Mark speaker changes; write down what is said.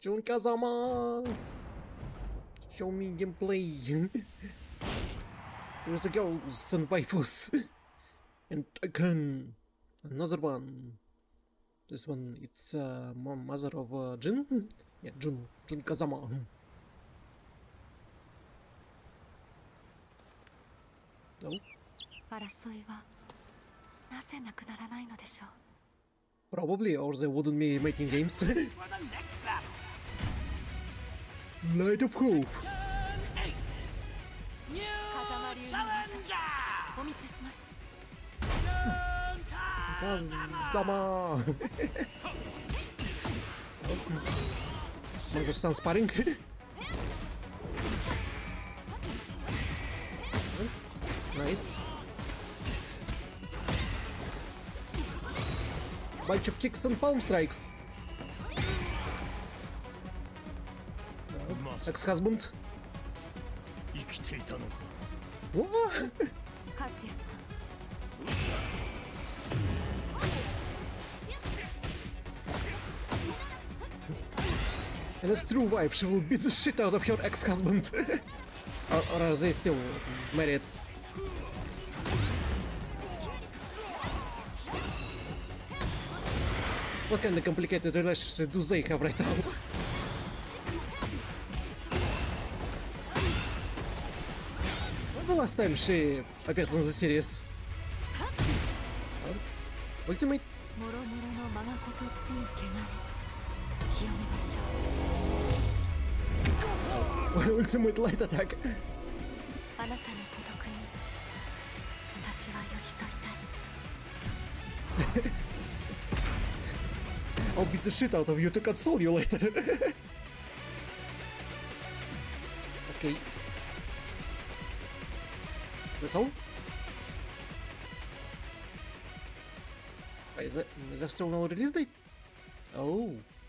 Speaker 1: Jun Kazama! Show me gameplay! Here's the ghosts and waifus! And Tekken! Another one! This one, it's mother of Jun? Yeah, Jun Kazama. No? Probably, or they wouldn't be making games. Light of Hope! Kazama! Mother son sparring? Nice. Bunch of kicks and palm strikes. Ex-husband. What? And that's true wife, she will beat the shit out of her ex-husband. or are they still married? What kind of complicated relationship do they have right now? When's the last time she appeared in the series? Ultimate? Ultimate light attack. I'll beat the shit out of you to console you later. Okay. That's all? Wait, is there still no release date? Oh.